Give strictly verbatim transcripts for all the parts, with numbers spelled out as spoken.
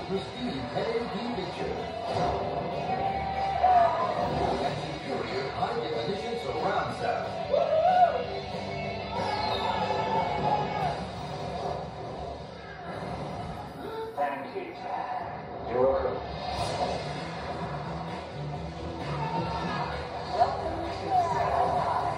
pristine ten eighty p picture. And superior high-definition surround sound. Thank you. You're welcome. Welcome to Second Life.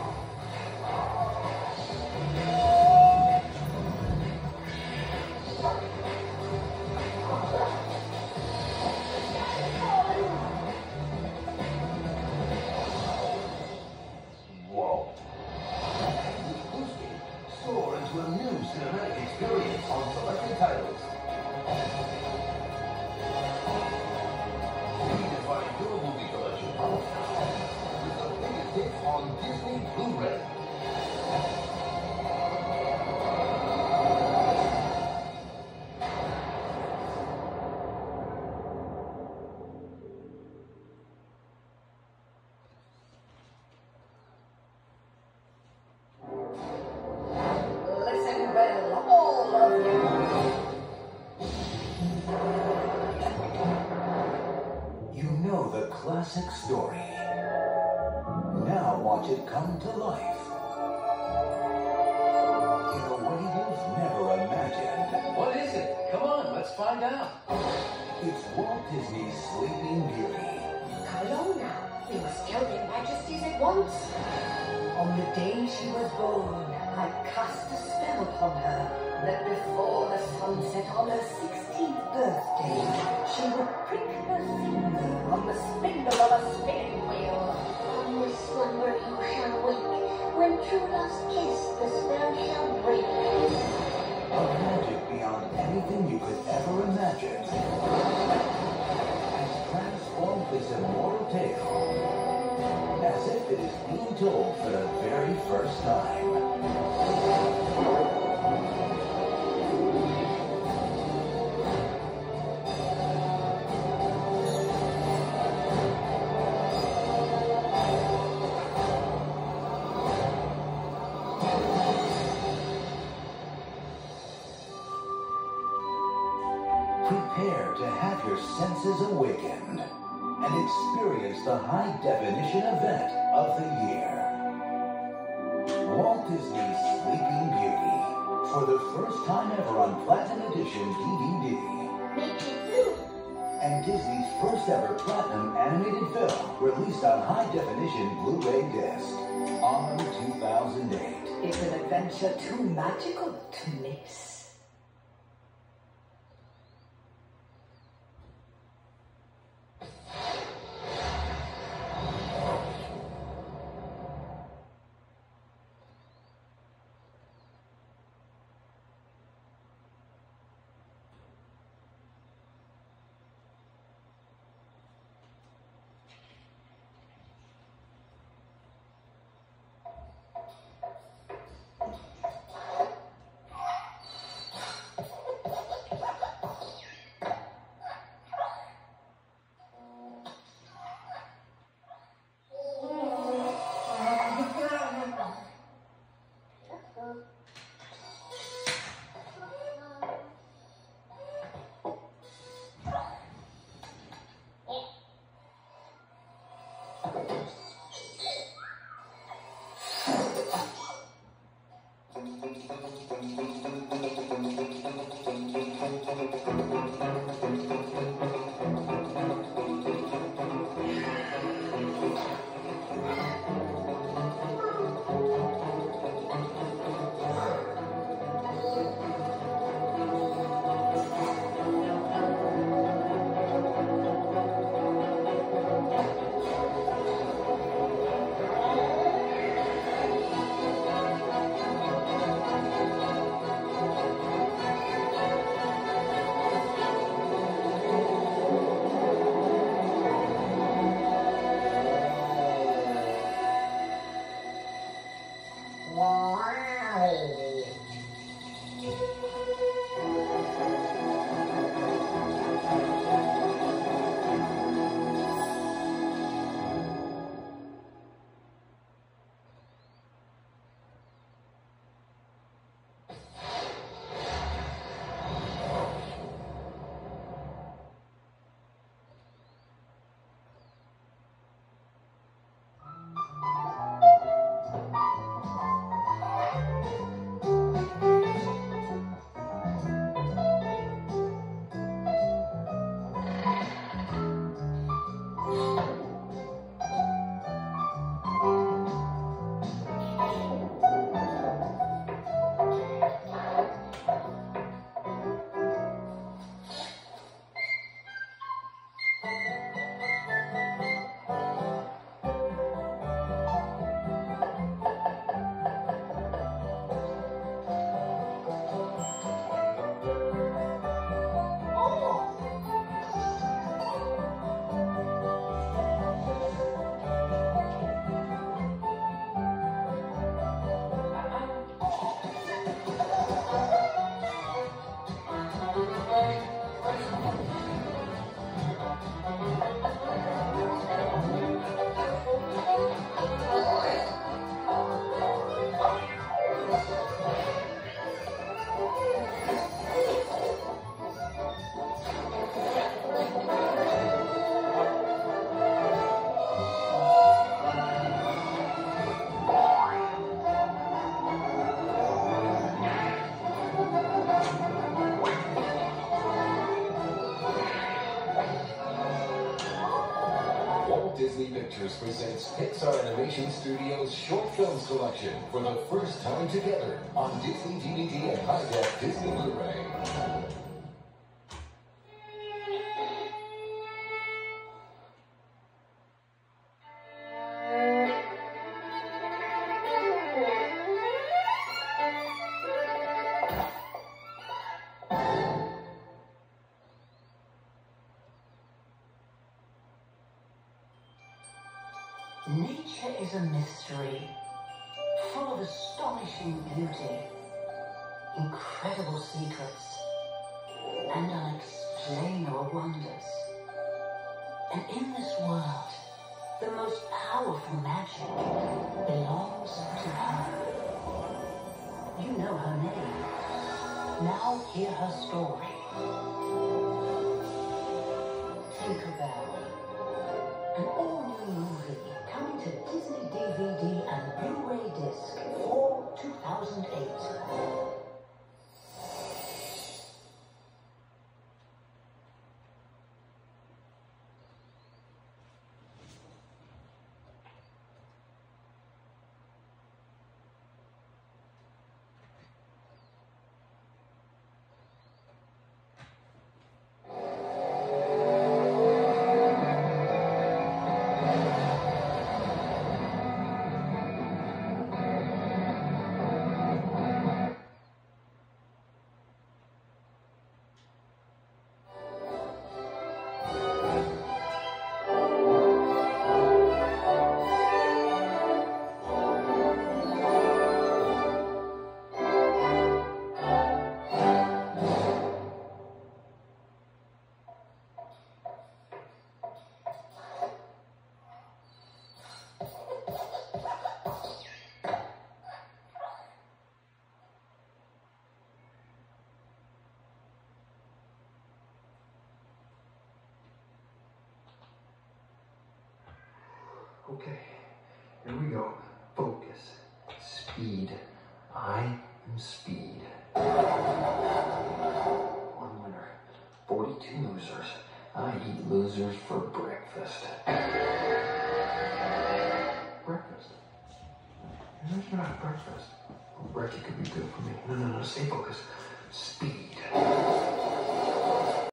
Whoa. Bluescape, soar into a new cinematic experience on selected titles. Redefine your movie collection with the biggest hits on Disney Blu-ray. Listen well, all of you. You know the classic story. Now watch it come to life. In a way you've never imagined. What is it? Come on, let's find out. It's Walt Disney's Sleeping Beauty. Come along now. We must tell their majesties at once. On the day she was born, I cast a spell upon her that before the sunset on her sixteenth birthday, she would prick her finger on the spindle of a spinning wheel. On this slumber you shall wake. When true love's kiss, the spell shall break. A magic beyond anything you could ever imagine has transformed this immortal tale as if it is being told for the very first time. Prepare to have your senses awakened and experience the high-definition event of the year. Walt Disney's Sleeping Beauty, for the first time ever on Platinum Edition D V D. Make it blue. And Disney's first ever Platinum animated film released on high-definition Blu-ray disc on two thousand eight. It's an adventure too magical to miss. Walt Disney Pictures presents Pixar Animation Studios' short film selection for the first time together on Disney D V D and high-def Disney Blu-ray. Nature is a mystery, full of astonishing beauty, incredible secrets, and unexplainable wonders. And in this world, the most powerful magic belongs to her. You know her name. Now hear her story. Tinkerbell, an all-new movie coming to Disney D V D and Blu-ray disc for two thousand eight. Okay, here we go. Focus. Speed. I am speed. One winner. forty-two losers. I eat losers for breakfast. Breakfast? You're not breakfast. Well, brekkie could be good for me. No, no, no. Stay focused. Speed.